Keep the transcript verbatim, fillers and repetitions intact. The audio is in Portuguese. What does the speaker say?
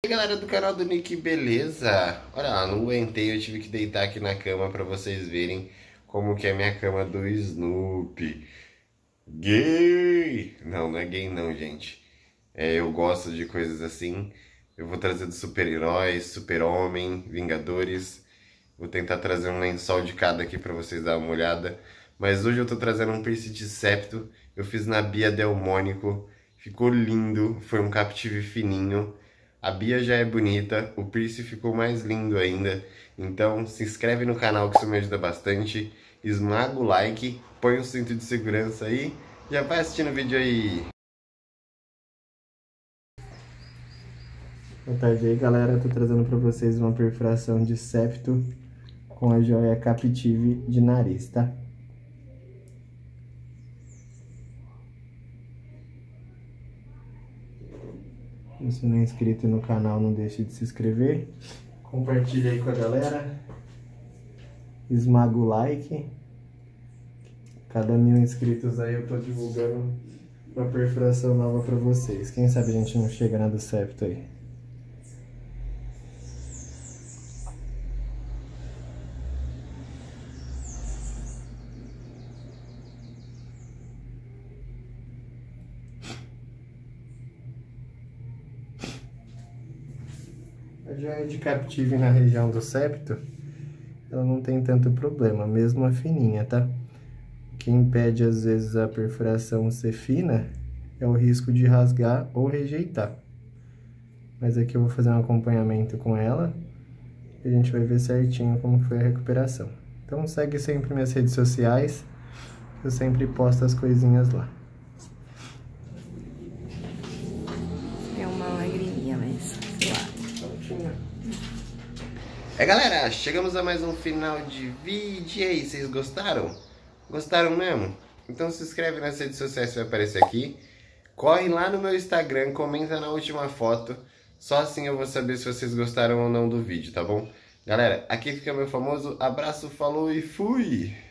E aí, galera do canal do Nick, beleza? Olha lá, não aguentei, eu tive que deitar aqui na cama pra vocês verem como que é a minha cama do Snoopy. Gay! Não, não é gay não, gente. É, eu gosto de coisas assim. Eu vou trazer dos super-heróis, super-homem, Vingadores. Vou tentar trazer um lençol de cada aqui pra vocês darem uma olhada. Mas hoje eu tô trazendo um piercing de septo. Eu fiz na Bia Delmônico. Ficou lindo, foi um captive fininho. A Bia já é bonita, o piercing ficou mais lindo ainda. Então se inscreve no canal que isso me ajuda bastante. Esmaga o like, põe o cinto de segurança aí. Já vai assistindo o vídeo aí. Boa tarde aí, galera. Eu tô trazendo pra vocês uma perfuração de septo com a joia captive de nariz, tá? Se você não é inscrito no canal, não deixe de se inscrever. Compartilha aí com a galera. Esmaga o like. Cada mil inscritos aí eu tô divulgando uma perfuração nova pra vocês. Quem sabe a gente não chega na do septo aí. A joia de captive na região do septo, ela não tem tanto problema, mesmo a fininha, tá? O que impede às vezes a perfuração ser fina é o risco de rasgar ou rejeitar. Mas aqui eu vou fazer um acompanhamento com ela e a gente vai ver certinho como foi a recuperação. Então segue sempre minhas redes sociais, eu sempre posto as coisinhas lá. É uma lagriminha, mas sei lá. É, galera, chegamos a mais um final de vídeo. E aí, vocês gostaram? Gostaram mesmo? Então se inscreve nas redes sociais que vai aparecer aqui. Corre lá no meu Instagram, comenta na última foto. Só assim eu vou saber se vocês gostaram ou não do vídeo, tá bom? Galera, aqui fica meu famoso abraço, falou e fui!